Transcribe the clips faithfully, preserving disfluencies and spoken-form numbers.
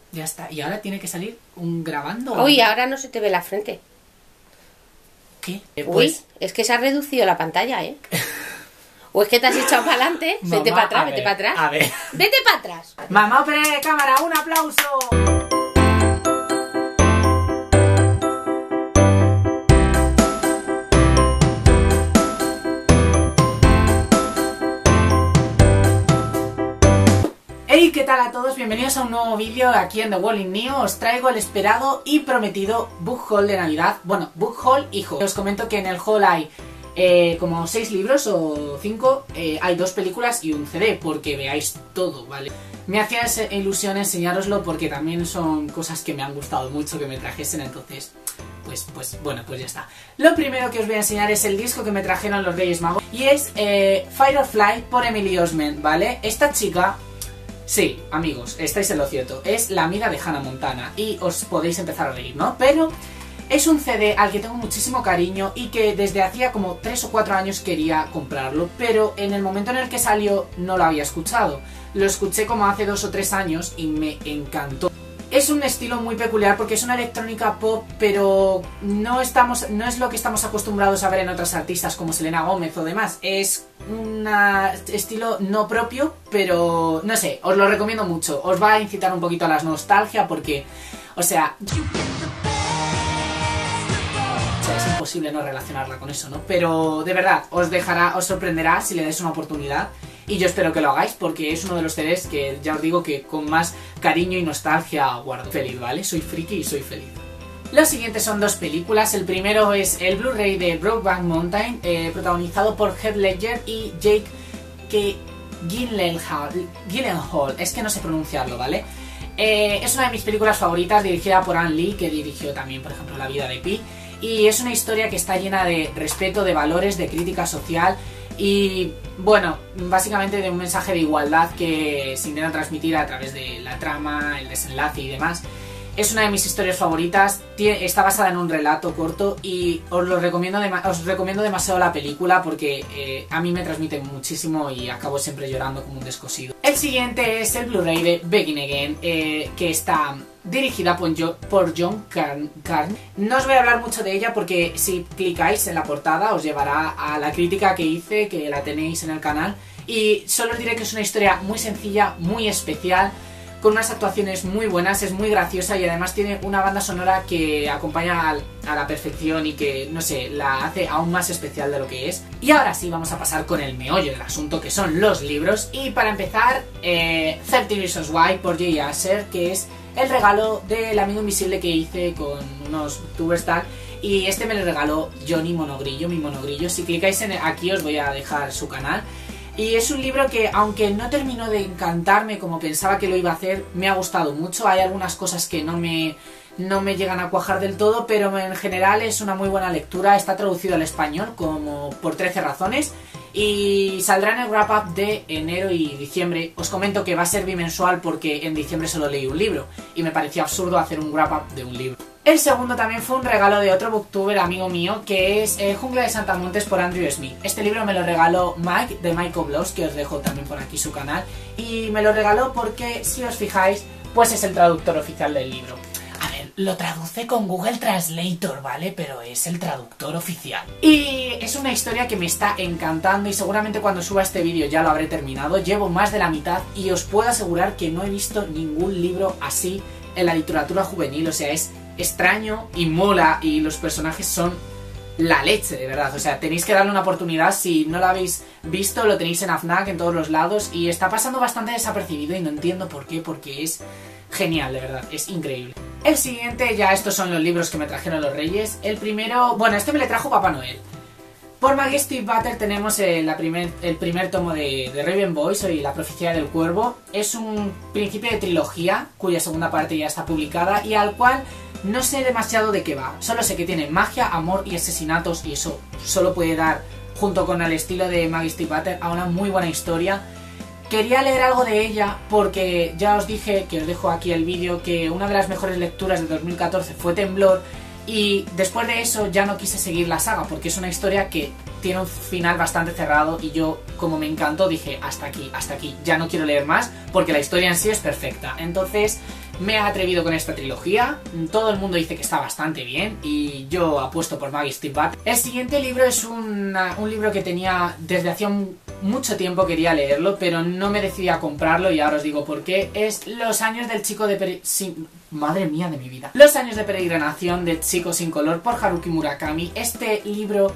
Ya está. Y ahora tiene que salir un grabando. Uy, ahora no se te ve la frente. ¿Qué? Eh, Uy, pues... es que se ha reducido la pantalla, ¿eh? O es que te has echado para adelante. Vete Mamá, para atrás, a vete ver, para atrás. a ver. Vete para atrás. Mamá, opera de cámara, un aplauso. Hey, ¿qué tal a todos? Bienvenidos a un nuevo vídeo aquí en The Walling Neo. Os traigo el esperado y prometido book haul de Navidad. Bueno, book haul, hijo. Os comento que en el haul hay eh, como seis libros o cinco, eh, hay dos películas y un C D, porque veáis todo, ¿vale? Me hacía ilusión enseñároslo porque también son cosas que me han gustado mucho que me trajesen, entonces... Pues, pues, bueno, pues ya está. Lo primero que os voy a enseñar es el disco que me trajeron los Reyes Magos y es eh, Firefly por Emily Osment, ¿vale? Esta chica... Sí, amigos, estáis en lo cierto, es la amiga de Hannah Montana y os podéis empezar a reír, ¿no? Pero es un C D al que tengo muchísimo cariño y que desde hacía como tres o cuatro años quería comprarlo, pero en el momento en el que salió no lo había escuchado. Lo escuché como hace dos o tres años y me encantó. Es un estilo muy peculiar porque es una electrónica pop, pero no estamos, no es lo que estamos acostumbrados a ver en otras artistas como Selena Gómez o demás. Es un estilo no propio, pero no sé, os lo recomiendo mucho. Os va a incitar un poquito a la nostalgia porque, o sea... O sea, es imposible no relacionarla con eso, ¿no? Pero de verdad, os dejará, os sorprenderá si le dais una oportunidad. Y yo espero que lo hagáis porque es uno de los C Ds que ya os digo que con más cariño y nostalgia guardo. Feliz, ¿vale? Soy friki y soy feliz. Los siguientes son dos películas. El primero es el Blu-ray de Brokeback Mountain, eh, protagonizado por Heath Ledger y Jake K. Gyllenhaal. Es que no sé pronunciarlo, ¿vale? Eh, es una de mis películas favoritas, dirigida por Ang Lee, que dirigió también, por ejemplo, La vida de Pi. Y es una historia que está llena de respeto, de valores, de crítica social... Y bueno, básicamente de un mensaje de igualdad que se intenta transmitir a través de la trama, el desenlace y demás. Es una de mis historias favoritas, tiene, está basada en un relato corto y os lo recomiendo, os recomiendo demasiado la película porque eh, a mí me transmite muchísimo y acabo siempre llorando como un descosido. El siguiente es el Blu-ray de Begin Again, eh, que está dirigida por, jo por John Carn Carn. No os voy a hablar mucho de ella porque si clicáis en la portada os llevará a la crítica que hice, que la tenéis en el canal. Y solo os diré que es una historia muy sencilla, muy especial, con unas actuaciones muy buenas, es muy graciosa y además tiene una banda sonora que acompaña a la perfección y que, no sé, la hace aún más especial de lo que es. Y ahora sí vamos a pasar con el meollo del asunto, que son los libros. Y para empezar, eh, thirty Reasons Why por Jay Asher, que es el regalo del amigo invisible que hice con unos tubers tal. Y este me lo regaló Johnny Monogrillo, mi monogrillo. Si clicáis en aquí os voy a dejar su canal. Y es un libro que, aunque no terminó de encantarme como pensaba que lo iba a hacer, me ha gustado mucho. Hay algunas cosas que no me, no me llegan a cuajar del todo, pero en general es una muy buena lectura. Está traducido al español como por trece razones y saldrá en el wrap-up de enero y diciembre. Os comento que va a ser bimensual porque en diciembre solo leí un libro y me parecía absurdo hacer un wrap-up de un libro. El segundo también fue un regalo de otro booktuber amigo mío, que es eh, Jungla de Saltamontes por Andrew Smith. Este libro me lo regaló Mike, de Michael Blows, que os dejo también por aquí su canal. Y me lo regaló porque, si os fijáis, pues es el traductor oficial del libro. A ver, lo traduce con Google Translator, ¿vale? Pero es el traductor oficial. Y es una historia que me está encantando y seguramente cuando suba este vídeo ya lo habré terminado. Llevo más de la mitad y os puedo asegurar que no he visto ningún libro así en la literatura juvenil, o sea, es extraño y mola y los personajes son la leche, de verdad. O sea, tenéis que darle una oportunidad. Si no lo habéis visto, lo tenéis en AFNAC, en todos los lados, y está pasando bastante desapercibido y no entiendo por qué, porque es genial, de verdad, es increíble. El siguiente, ya estos son los libros que me trajeron los Reyes. El primero, bueno, este me le trajo Papá Noel. Por Maggie Stiefvater tenemos el, la primer, el primer tomo de, de Raven Boys y La profecía del cuervo. Es un principio de trilogía cuya segunda parte ya está publicada y al cual no sé demasiado de qué va. Solo sé que tiene magia, amor y asesinatos y eso solo puede dar, junto con el estilo de Maggie Stiefvater, a una muy buena historia. Quería leer algo de ella porque ya os dije, que os dejo aquí el vídeo, que una de las mejores lecturas de dos mil catorce fue Temblor. Y después de eso ya no quise seguir la saga porque es una historia que tiene un final bastante cerrado y yo, como me encantó, dije hasta aquí, hasta aquí, ya no quiero leer más porque la historia en sí es perfecta. Entonces me he atrevido con esta trilogía, todo el mundo dice que está bastante bien y yo apuesto por Maggie Stiefvater. El siguiente libro es una, un libro que tenía desde hacía un, mucho tiempo quería leerlo, pero no me decidí a comprarlo y ahora os digo por qué. Es Los años del chico de pere... sin... Madre mía de mi vida. Los años de peregrinación del chico sin color por Haruki Murakami. Este libro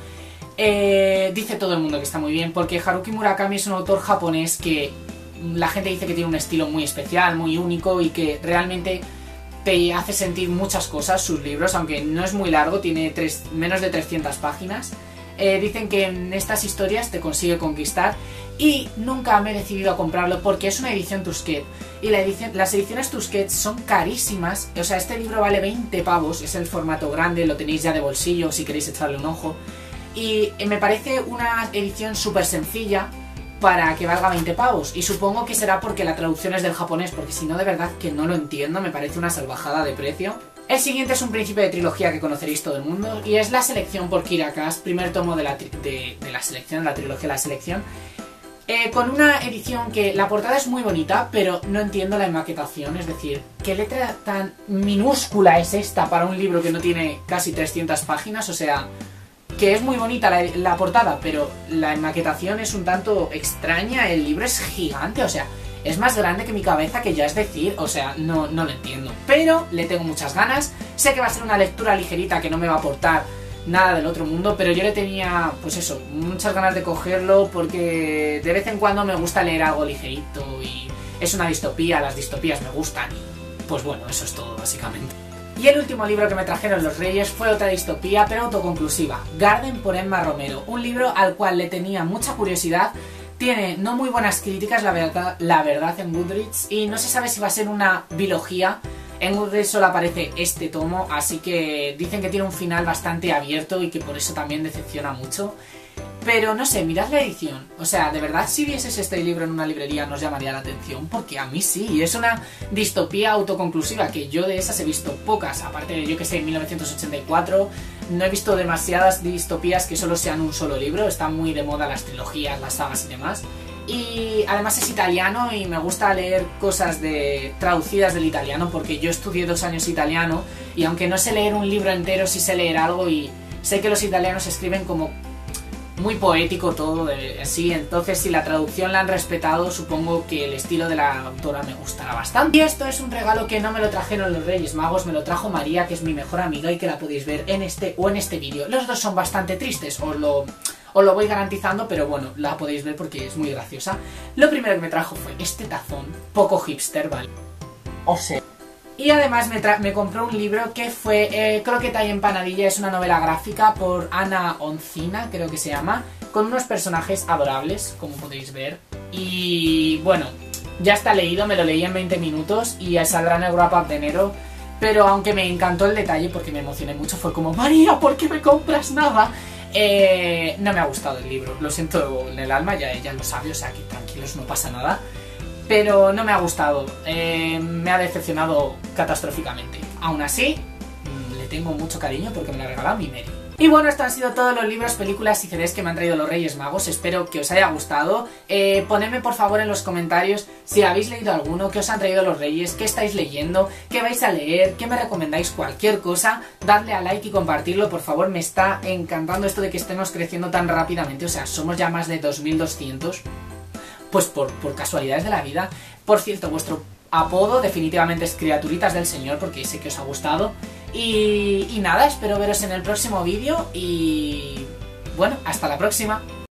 eh, dice todo el mundo que está muy bien porque Haruki Murakami es un autor japonés que la gente dice que tiene un estilo muy especial, muy único y que realmente te hace sentir muchas cosas sus libros, aunque no es muy largo, tiene tres, menos de trescientas páginas. Eh, dicen que en estas historias te consigue conquistar y nunca me he decidido a comprarlo porque es una edición Tusquets y la edición, las ediciones Tusquets son carísimas. O sea, este libro vale veinte pavos, es el formato grande, lo tenéis ya de bolsillo si queréis echarle un ojo y me parece una edición súper sencilla para que valga veinte pavos y supongo que será porque la traducción es del japonés, porque si no de verdad que no lo entiendo, me parece una salvajada de precio. El siguiente es un príncipe de trilogía que conoceréis todo el mundo y es La selección por Kira Kass, primer tomo de la, de, de la selección, la trilogía La selección, eh, con una edición que la portada es muy bonita, pero no entiendo la maquetación, es decir, ¿qué letra tan minúscula es esta para un libro que no tiene casi trescientas páginas? O sea, que es muy bonita la, la portada, pero la maquetación es un tanto extraña, el libro es gigante, o sea, es más grande que mi cabeza, que ya es decir, o sea, no, no lo entiendo. Pero le tengo muchas ganas, sé que va a ser una lectura ligerita que no me va a aportar nada del otro mundo, pero yo le tenía, pues eso, muchas ganas de cogerlo porque de vez en cuando me gusta leer algo ligerito y es una distopía, las distopías me gustan y pues bueno, eso es todo básicamente. Y el último libro que me trajeron los Reyes fue otra distopía, pero autoconclusiva, Garden por Emma Romero, un libro al cual le tenía mucha curiosidad. Tiene no muy buenas críticas, la verdad, la verdad, en Goodreads, y no se sabe si va a ser una bilogía. En Goodreads solo aparece este tomo, así que dicen que tiene un final bastante abierto y que por eso también decepciona mucho. Pero no sé, mirad la edición. O sea, de verdad, si vieses este libro en una librería nos llamaría la atención, porque a mí sí. Es una distopía autoconclusiva, que yo de esas he visto pocas. Aparte de, yo que sé, en mil novecientos ochenta y cuatro, no he visto demasiadas distopías que solo sean un solo libro. Están muy de moda las trilogías, las sagas y demás. Y además es italiano y me gusta leer cosas de traducidas del italiano, porque yo estudié dos años italiano y aunque no sé leer un libro entero, sí sé leer algo y sé que los italianos escriben como muy poético todo, de, así, entonces si la traducción la han respetado, supongo que el estilo de la autora me gustará bastante. Y esto es un regalo que no me lo trajeron los Reyes Magos, me lo trajo María, que es mi mejor amiga y que la podéis ver en este o en este vídeo. Los dos son bastante tristes, os lo, os lo voy garantizando, pero bueno, la podéis ver porque es muy graciosa. Lo primero que me trajo fue este tazón, poco hipster, ¿vale? O sea... Y además me, me compró un libro que fue eh, Croqueta y empanadilla, es una novela gráfica por Ana Oncina, creo que se llama, con unos personajes adorables, como podéis ver. Y bueno, ya está leído, me lo leí en veinte minutos y saldrá en el wrap up de enero. Pero aunque me encantó el detalle porque me emocioné mucho, fue como, María, ¿por qué me compras nada? Eh, no me ha gustado el libro, lo siento en el alma, ya ella lo sabe, o sea que tranquilos, no pasa nada. Pero no me ha gustado, eh, me ha decepcionado catastróficamente. Aún así, mmm, le tengo mucho cariño porque me lo ha regalado mi Mary. Y bueno, estos han sido todos los libros, películas y C Ds que me han traído los Reyes Magos. Espero que os haya gustado. Eh, ponedme por favor en los comentarios si habéis leído alguno, qué os han traído los Reyes, qué estáis leyendo, qué vais a leer, qué me recomendáis, cualquier cosa. Dadle a like y compartirlo, por favor, me está encantando esto de que estemos creciendo tan rápidamente. O sea, somos ya más de dos mil doscientos. Pues por, por casualidades de la vida. Por cierto, vuestro apodo definitivamente es Criaturitas del Señor, porque sé que os ha gustado. Y, y nada, espero veros en el próximo vídeo y bueno, hasta la próxima.